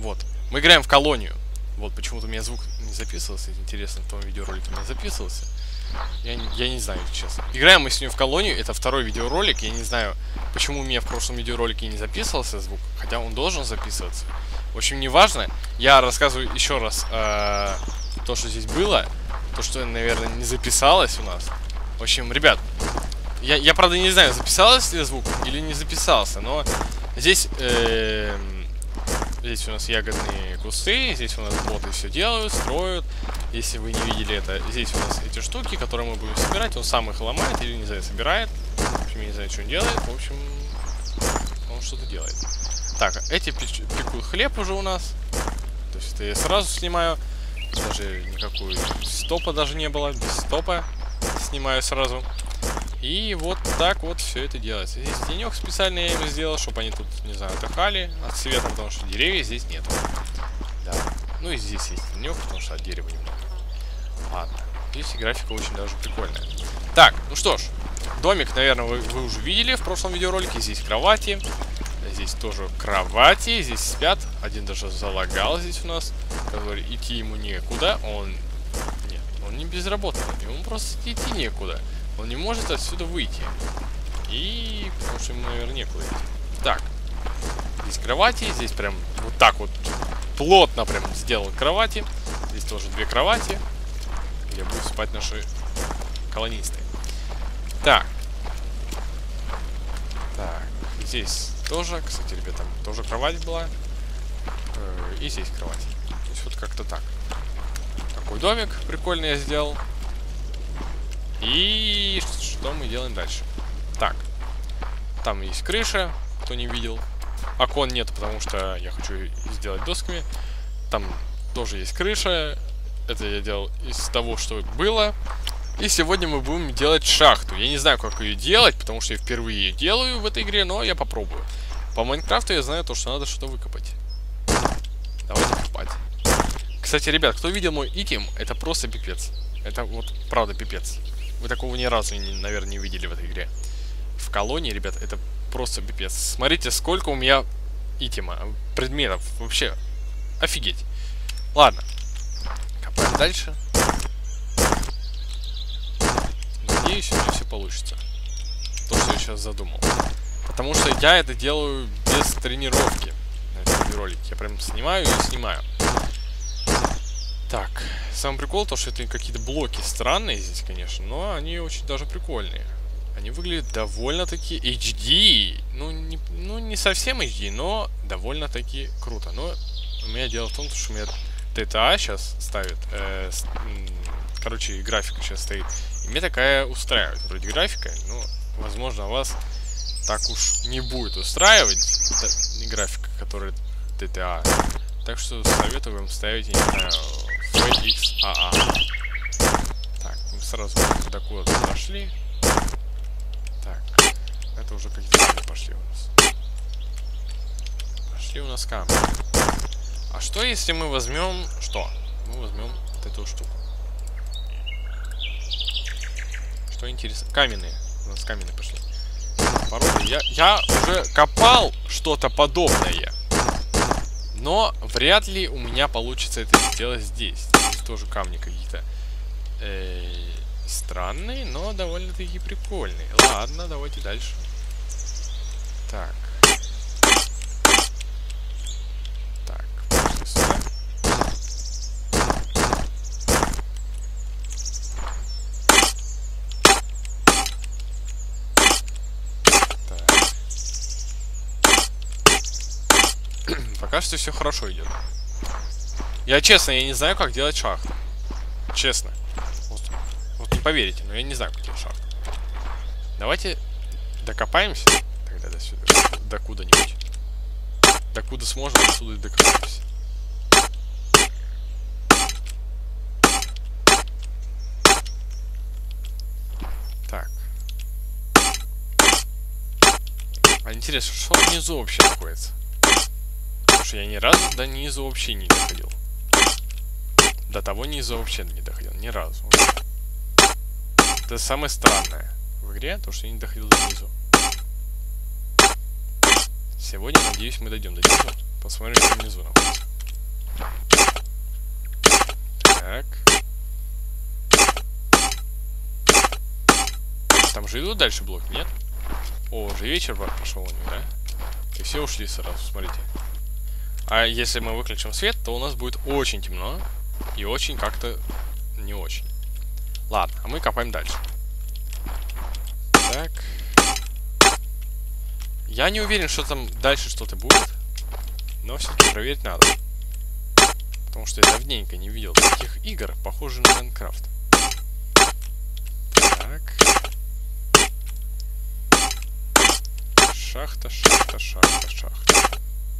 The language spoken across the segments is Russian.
Вот. Мы играем в колонию. Вот, почему-то у меня звук не записывался. Интересно, в том видеоролике у меня записывался. Я не знаю, честно. Играем мы сегодня в колонию. Это второй видеоролик. Я не знаю, почему у меня в прошлом видеоролике не записывался звук. Хотя он должен записываться. В общем, неважно. Я рассказываю еще раз то, что здесь было. То, что, наверное, не записалось у нас. В общем, ребят, я правда не знаю, записался ли звук или не записался. Но здесь... Здесь у нас ягодные кусты, здесь у нас боты все делают, строят. Если вы не видели это, здесь у нас эти штуки, которые мы будем собирать. Он сам их ломает или, не знаю, собирает. В общем, я не знаю, что он делает. В общем, он что-то делает. Так, эти пекут хлеб уже у нас. То есть это я сразу снимаю. Даже никакой стопа даже не было. Без стопа снимаю сразу. И вот так вот все это делается. Здесь тенек специально я им сделал, чтобы они тут, не знаю, отдыхали от света, потому что деревьев здесь нет. Да. Ну и здесь есть тенек, потому что от дерева немного. Ладно. Здесь графика очень даже прикольная. Так, ну что ж. Домик, наверное, вы уже видели в прошлом видеоролике. Здесь кровати. Здесь тоже кровати. Здесь спят. Один даже залагал здесь у нас. Который идти ему некуда. Нет, он не безработный. Ему просто идти некуда. Он не может отсюда выйти. И... потому что ему, наверное, некуда идти. Так. Здесь кровати. Здесь прям вот так вот плотно прям сделал кровати. Здесь тоже две кровати, где будут спать наши колонисты. Так. Так. Здесь тоже, кстати, ребята, тоже кровать была. И здесь кровать. То есть вот как-то так. Такой домик прикольный я сделал. И что мы делаем дальше? Так. Там есть крыша, кто не видел. Окон нет, потому что я хочу сделать досками. Там тоже есть крыша. Это я делал из того, что было. И сегодня мы будем делать шахту. Я не знаю, как ее делать, потому что я впервые ее делаю в этой игре, но я попробую. По Майнкрафту я знаю то, что надо что-то выкопать. Давайте копать. Кстати, ребят, кто видел мой итем, это просто пипец. Это вот правда пипец. Вы такого ни разу, наверное, не видели в этой игре. В колонии, ребят, это просто пипец. Смотрите, сколько у меня итема, предметов. Вообще, офигеть. Ладно. Копаем дальше. Надеюсь, у меня все получится. То, что я сейчас задумал. Потому что я это делаю без тренировки. На этом видеоролике. Я прям снимаю и снимаю. Так, самый прикол то, что это какие-то блоки странные здесь, конечно, но они очень даже прикольные. Они выглядят довольно-таки HD. Ну, не совсем HD, но довольно-таки круто. Но у меня дело в том, что у меня TTA сейчас ставит. Короче, графика сейчас стоит. И мне такая устраивает. Вроде графика, но, возможно, вас так уж не будет устраивать. Это графика, которая TTA. Так что советую вам ставить, я не знаю, FXAA. Так, мы сразу до куда-то пошли. Так, это уже какие-то камни пошли у нас. Пошли у нас камни. А что если мы возьмем... Что? Мы возьмем вот эту штуку. Что интересно? Каменные. У нас каменные пошли. Породы. Я уже копал что-то подобное. Но вряд ли у меня получится это сделать здесь. Здесь тоже камни какие-то странные, но довольно-таки прикольные. Ладно, давайте дальше. Так. Так, пошли сюда. Пока что все хорошо идет. Я честно, я не знаю, как делать шахту. Честно. Вот не поверите, но я не знаю, как делать шахту. Давайте докопаемся. Тогда до сюда. До куда-нибудь. До куда сможем, отсюда и докопаемся. Так. А интересно, что внизу вообще находится? Потому что я ни разу до низу вообще не доходил. До того низу вообще не доходил. Ни разу. Это самое странное в игре, то, что я не доходил до низу. Сегодня, надеюсь, мы дойдем до низу. Посмотрим, что внизу находится. Так. Там же идут дальше блоки, нет? О, уже вечер пошел у них, да? И все ушли сразу, смотрите. А если мы выключим свет, то у нас будет очень темно. И очень как-то не очень. Ладно, а мы копаем дальше. Так. Я не уверен, что там дальше что-то будет. Но все-таки проверить надо. Потому что я давненько не видел таких игр, похожих на Майнкрафт. Так. Шахта, шахта, шахта, шахта.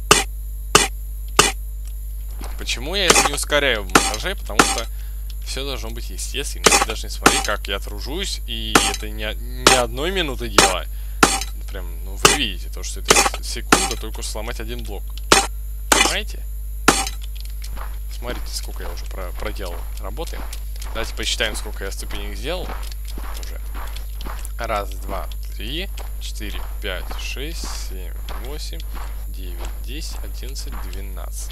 Почему я это не ускоряю в монтаже? Потому что все должно быть естественно. Вы должны смотреть, как я тружусь. И это не одной минуты дело. Прям, ну вы видите, то, что это секунда только сломать один блок. Понимаете? Смотрите, сколько я уже проделал работы. Давайте посчитаем, сколько я ступенек сделал. Уже. Раз, два, 3, 4, 5, 6, 7, 8, 9, 10, 11, 12.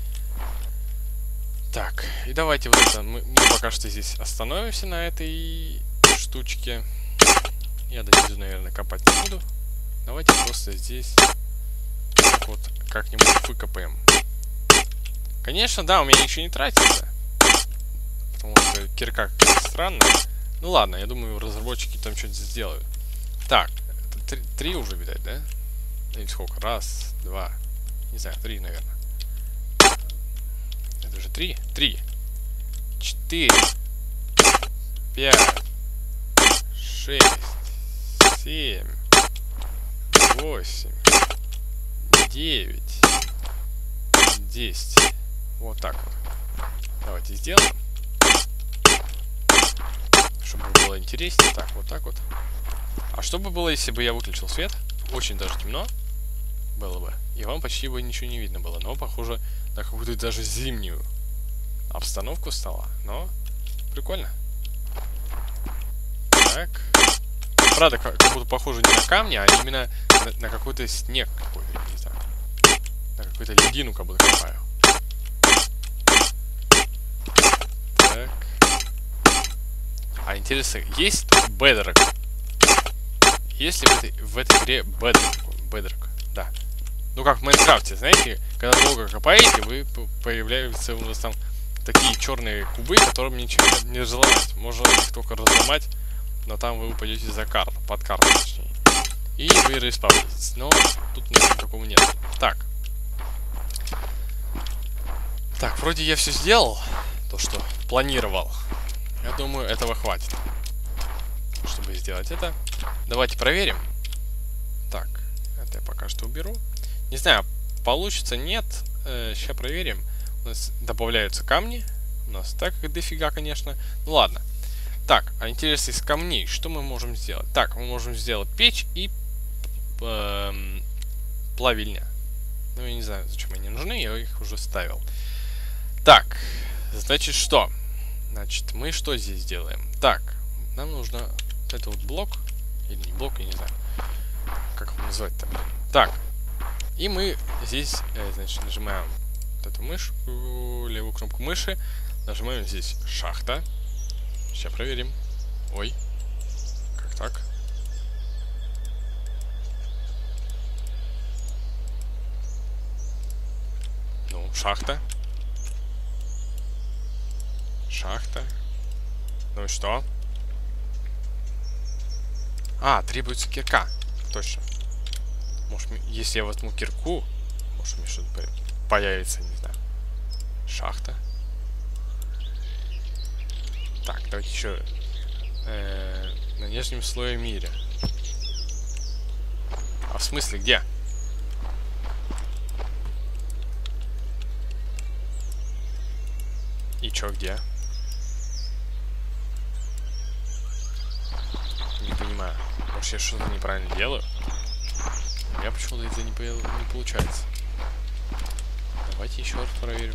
Так, и давайте вот это, мы пока что здесь остановимся на этой штучке. Я до низу, наверное, копать не буду. Давайте просто здесь так вот как-нибудь выкопаем. Конечно, да, у меня ничего не тратится. Потому что кирка как-то странная. Ну ладно, я думаю, разработчики там что-то сделают. Так, это 3 уже, видать, да? Или сколько? Раз, два, не знаю, 3, наверное. Это же 3? 3, 4, 5, 6, 7, 8, 9, 10. Вот так вот. Давайте сделаем. Чтобы было интереснее. Так, вот так вот. А что бы было, если бы я выключил свет? Очень даже темно было бы. И вам почти бы ничего не видно было. Но похоже на какую-то даже зимнюю обстановку стало. Но прикольно. Так. Правда, как будто похоже не на камни, а именно на какой-то снег какой-то, не знаю. На какую-то льдину как будто копаю. Так. А интересно, есть Bedrock? Есть ли в этой игре Bedrock? Да. Ну как в Майнкрафте, знаете, когда долго копаете, появляются у вас там такие черные кубы, которым ничего не взломать. Можно их только разломать, но там вы упадете за карту, под карту точнее. И вы респавнитесь. Но тут ничего такого нет. Так. Так, вроде я все сделал, то, что планировал. Я думаю, этого хватит, чтобы сделать это. Давайте проверим. Так, это я пока что уберу. Не знаю, получится, нет. Сейчас проверим. У нас добавляются камни. У нас так дофига, конечно. Ну ладно. Так, а интересно, из камней что мы можем сделать? Так, мы можем сделать печь и плавильня. Ну, я не знаю, зачем они нужны, я их уже ставил. Так, значит, что? Значит, мы что здесь делаем? Так, нам нужно это вот блок. Или не блок, я не знаю. Как его назвать-то? Так, и мы здесь, значит, нажимаем вот эту мышку, левую кнопку мыши. Нажимаем здесь шахта. Сейчас проверим. Ой, как так? Ну, шахта. Шахта. Ну и что? А, требуется кирка. Точно. Может, если я возьму кирку, может, мне что-то появится, не знаю. Шахта. Так, давайте еще на нижнем слое мира. А в смысле, где? И чё, где? Не понимаю. Может, я что-то неправильно делаю? У меня почему-то это не получается. Давайте еще раз проверю.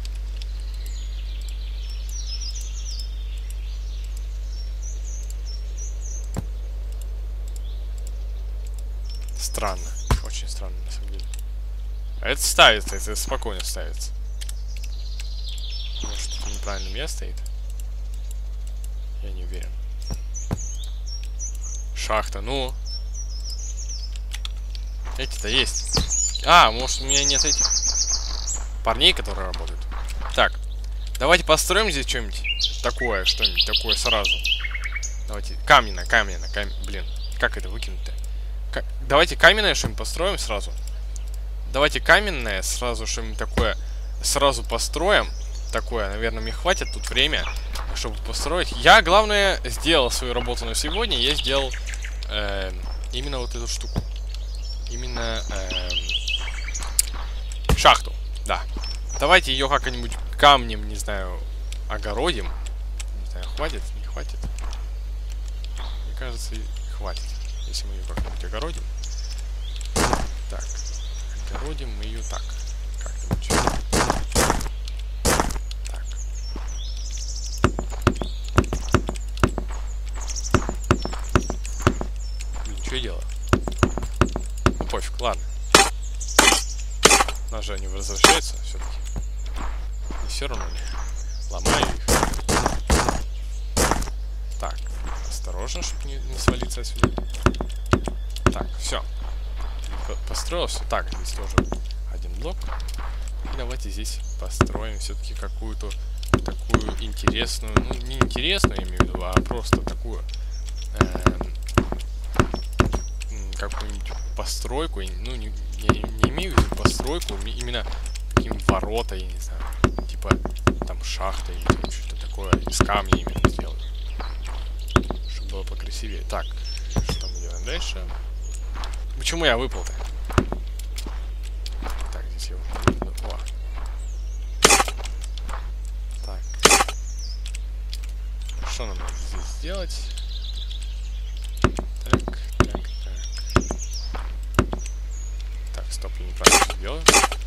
Странно. Очень странно, на самом деле. А это ставится, это спокойно ставится. Может, это правильном месте стоит. Я не уверен. Шахта, ну. Эти-то есть. А, может, у меня нет этих парней, которые работают. Так, давайте построим здесь что-нибудь такое, сразу. Давайте, каменное. Блин, как это выкинуть-то? Давайте каменное что-нибудь построим сразу. Давайте каменное сразу что-нибудь такое сразу построим. Такое, наверное, мне хватит тут время, чтобы построить. Я, главное, сделал свою работу на сегодня. Я сделал именно вот эту штуку. Именно шахту, да. Давайте ее как-нибудь камнем, не знаю, огородим. Не знаю, хватит, не хватит. Мне кажется, хватит, если мы ее как-нибудь огородим. Так, огородим мы ее так. Как-нибудь. Так. Блин, что я делаю? Ну пофиг, ладно. У нас же они возвращаются все-таки. Не все равно ли? Ломаю их. Так, осторожно, чтобы не свалиться отсюда. Так, все. Построил все. Так, здесь тоже один блок. И давайте здесь построим все-таки какую-то такую интересную, ну не интересную, я имею в виду, а просто такую какую-нибудь постройку. Ну, я не имею в виду постройку, именно какие-нибудь ворота, я не знаю. Типа там шахта или что-то такое. Из камня именно сделаю. Чтобы было покрасивее. Так, что мы делаем дальше? Почему я выпал-то? Так, здесь я выпал. О. Так. Что нам надо здесь сделать? Так. Так, стоп, я неправильно все делаю.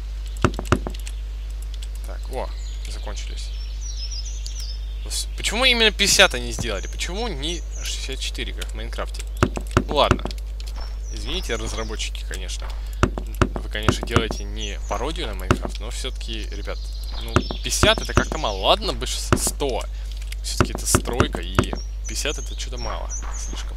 Так, о, закончились. Почему именно 50 они сделали? Почему не 64, как в Майнкрафте? Ну ладно. Извините, разработчики, конечно. Вы, конечно, делаете не пародию на Майнкрафт, но все-таки, ребят, ну, 50 это как-то мало. Ладно бы 100. Все-таки это стройка, и 50 это что-то мало. Слишком.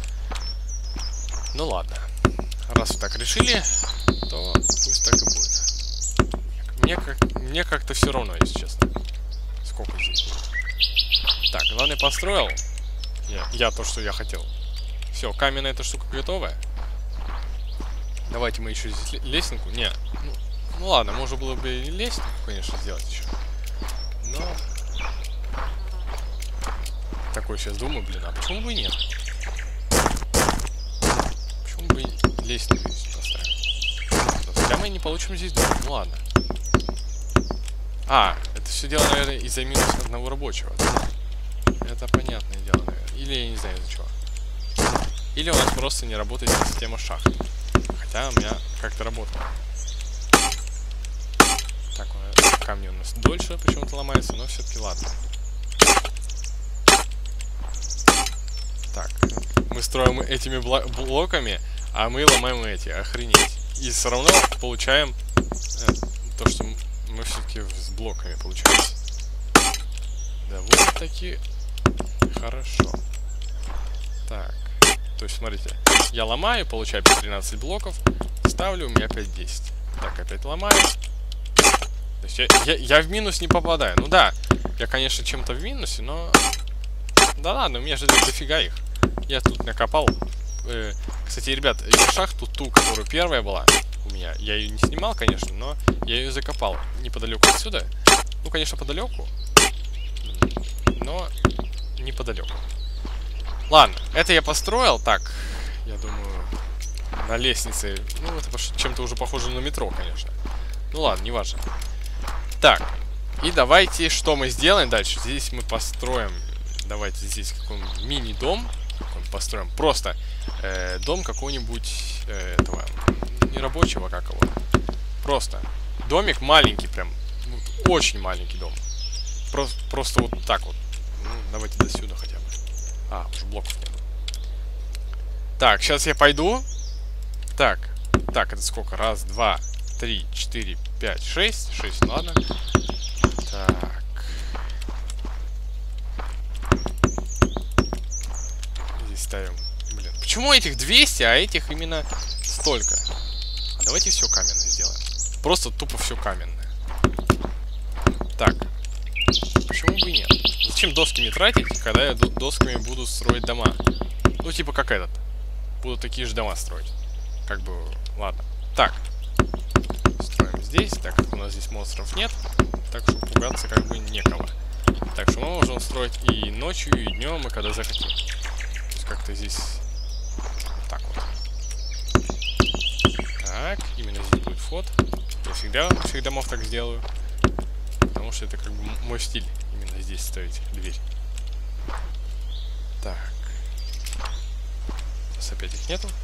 Ну ладно. Раз вы так решили, то пусть так и будет. Мне как-то все равно, если честно. Сколько здесь будет. Так, главное, построил. Я то, что я хотел. Все, каменная эта штука готовая. Давайте мы еще здесь лестницу. Не. Ну ладно, можно было бы и лестницу, конечно, сделать еще. Но. Такой сейчас думаю, блин, а почему бы и нет? Почему бы и лестницу здесь поставить? Хотя мы не получим здесь дом. Ну ладно. А, это все дело, наверное, из-за минус одного рабочего. Это понятное дело, наверное. Или я не знаю из-за чего. Или у нас просто не работает система шахт. Хотя у меня как-то работала. Так, камни у нас дольше почему-то ломается, но все-таки ладно. Так, мы строим этими блоками, а мы ломаем эти. Охренеть. И все равно получаем то, что мы все-таки с блоками получаемся. Довольно-таки хорошо. Так. То есть, смотрите, я ломаю, получаю 13 блоков, ставлю, у меня опять 10. Так, опять ломаю. То есть я в минус не попадаю. Ну да, я, конечно, чем-то в минусе, но... Да ладно, у меня же дофига их. Я тут накопал. Кстати, ребят, я шахту ту, которая первая была у меня, я ее не снимал, конечно, но я ее закопал неподалеку отсюда. Ну, конечно, подалеку, но неподалеку. Ладно, это я построил. Так, я думаю, на лестнице. Ну, это чем-то уже похоже на метро, конечно. Ну ладно, неважно. Так, и давайте, что мы сделаем дальше? Здесь мы построим. Давайте здесь какой-нибудь мини-дом построим. Просто дом какого-нибудь этого не рабочего, как его. Просто домик маленький, прям очень маленький дом. Просто вот так вот. Ну, давайте до сюда хотя бы. А, уже блоков нет. Так, сейчас я пойду. Так, это сколько? Раз, два, 3, 4, 5, 6. 6, ладно. Так. ставим. Блин, почему этих 200, а этих именно столько? А давайте все каменное сделаем. Просто тупо все каменное. Так. Почему бы и нет? Зачем доски не тратить, когда я досками буду строить дома? Ну, типа как этот. Буду такие же дома строить. Как бы, ладно. Так. Строим здесь, так как у нас здесь монстров нет. Так что пугаться как бы некого. Так что мы можем строить и ночью, и днем, и когда захотим. То есть как-то здесь так вот. Так, именно здесь будет вход. Я всегда у всех домов так сделаю. Потому что это как бы мой стиль. Именно здесь ставить дверь. Так. Сейчас опять их нету.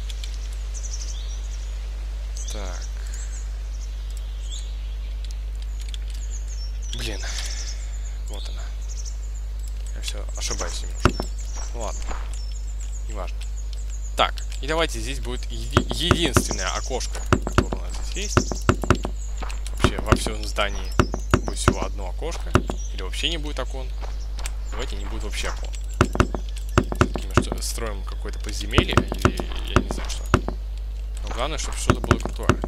Так. Блин. Вот она. Я все ошибаюсь немножко. Ладно. Неважно. Так. И давайте здесь будет единственное окошко, которое у нас здесь есть. Вообще во всем здании будет всего одно окошко. Или вообще не будет окон. Давайте не будет вообще окон. Мы строим какое-то подземелье или я не знаю что. Но главное, чтобы что-то было крутое.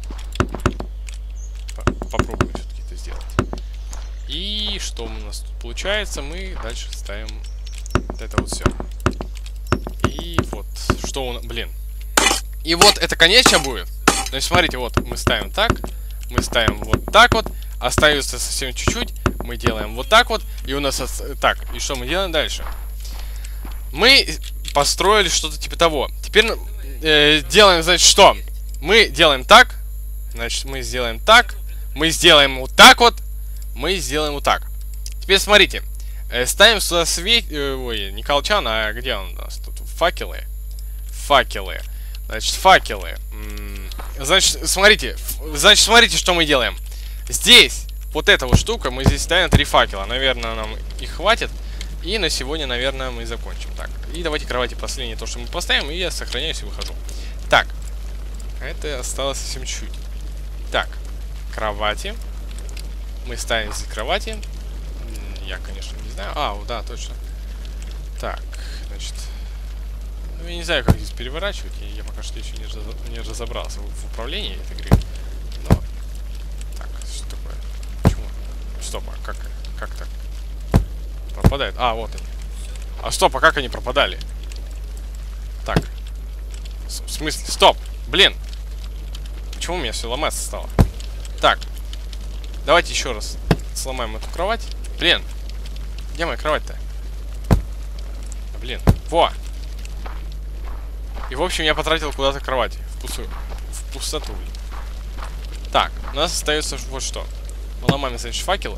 Попробуем все-таки это сделать. И что у нас тут получается? Мы дальше ставим вот это вот все. И вот, что у нас... Блин. И вот это конечно будет. Значит, смотрите, вот мы ставим так. Мы ставим вот так вот. Остается совсем чуть-чуть. Мы делаем вот так вот. И у нас... Так, и что мы делаем дальше? Мы построили что-то типа того. Теперь делаем, значит, что? Мы делаем так. Значит, мы сделаем так. Мы сделаем вот так вот. Мы сделаем вот так. Теперь смотрите. Ставим сюда свет... Ой, не колчан, а где он у нас тут? Факелы. Факелы. Значит, факелы. Значит, смотрите. Значит, смотрите, что мы делаем. Здесь вот эта вот штука. Мы здесь ставим 3 факела. Наверное, нам их хватит. И на сегодня, наверное, мы закончим. Так, и давайте кровати последнее, то, что мы поставим, и я сохраняюсь и выхожу. Так, это осталось совсем чуть-чуть. Так, кровати. Мы ставим здесь кровати. Я, конечно, не знаю. А, да, точно. Так, значит... Ну, я не знаю, как здесь переворачивать. Я пока что еще не разобрался в управлении этой игры. Но... Так, что такое? Почему? Стоп, а как так? Пропадает. А, вот они. А стоп, а как они пропадали? Так. В смысле? Стоп! Блин! Почему у меня все ломаться стало? Так. Давайте еще раз сломаем эту кровать. Блин! Где моя кровать-то? Блин. Во! И, в общем, я потратил куда-то кровать. В пустоту. Так. У нас остается вот что. Мы ломаем, значит, факелы.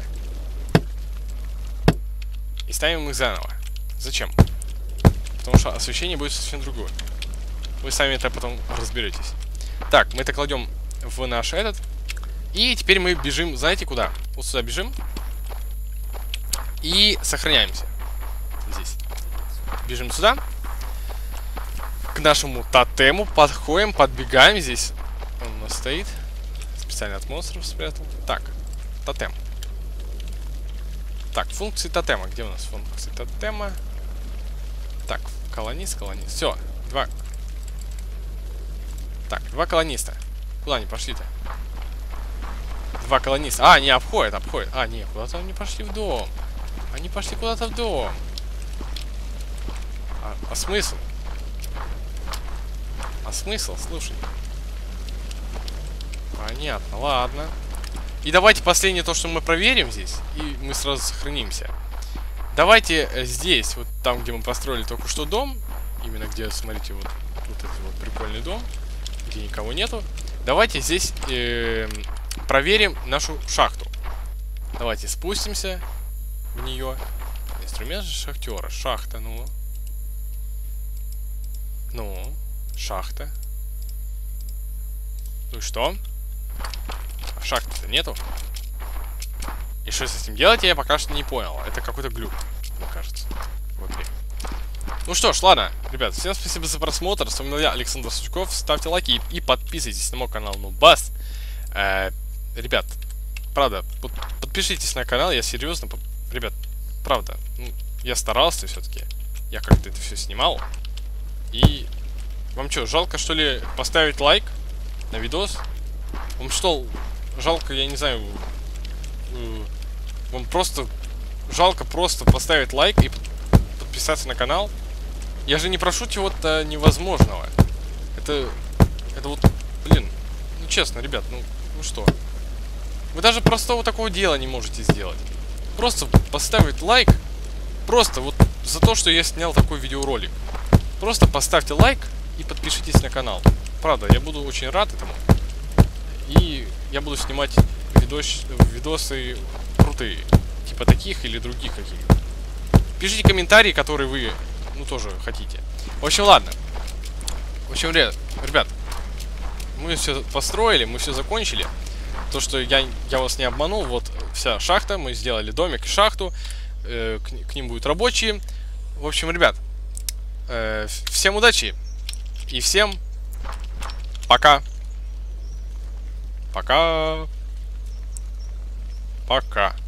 И ставим их заново. Зачем? Потому что освещение будет совсем другое. Вы сами это потом разберетесь. Так, мы это кладем в наш этот. И теперь мы бежим, знаете куда? Вот сюда бежим. И сохраняемся. Здесь. Бежим сюда. К нашему тотему. Подходим, подбегаем здесь. Он у нас стоит. Специально от монстров спрятал. Так, тотем. Так, функции тотема. Где у нас функции тотема? Так, колонист. Все, 2. Так, 2 колониста. Куда они пошли-то? 2 колониста. А, не, обходят. А, не, куда-то они пошли в дом. Они пошли куда-то в дом. А смысл? А смысл? Слушай. Понятно, ладно. И давайте последнее то, что мы проверим здесь. И мы сразу сохранимся. Давайте здесь, вот там, где мы построили только что дом. Именно где, смотрите, вот этот вот прикольный дом. Где никого нету. Давайте здесь проверим нашу шахту. Давайте спустимся в нее. Инструмент шахтера. Шахта, ну. Ну, шахта. Ну и что? А шахты-то нету. И что с этим делать, я пока что не понял. Это какой-то глюк, мне кажется, в игре. Ну что ж, ладно, ребят, всем спасибо за просмотр. С вами я, Александр Сучков. Ставьте лайки и подписывайтесь на мой канал Нубас. Ребят, правда, подпишитесь на канал, я серьезно. Ребят, правда, ну, я старался все-таки. Я как-то это все снимал. И вам что, жалко, что ли, поставить лайк на видос? Вам что, жалко, я не знаю, вам просто жалко просто поставить лайк и подписаться на канал? Я же не прошу чего-то невозможного. Это вот, блин, ну честно, ребят, ну что? Вы даже простого такого дела не можете сделать. Просто поставить лайк, просто вот за то, что я снял такой видеоролик. Просто поставьте лайк и подпишитесь на канал. Правда, я буду очень рад этому. И я буду снимать видосы крутые. Типа таких или других каких-то. Пишите комментарии, которые вы, ну, тоже хотите. В общем, ладно. В общем, ребят, мы все построили, мы все закончили. То, что я вас не обманул, вот вся шахта, мы сделали домик и шахту. К ним будут рабочие. В общем, ребят, всем удачи и всем пока. Пока.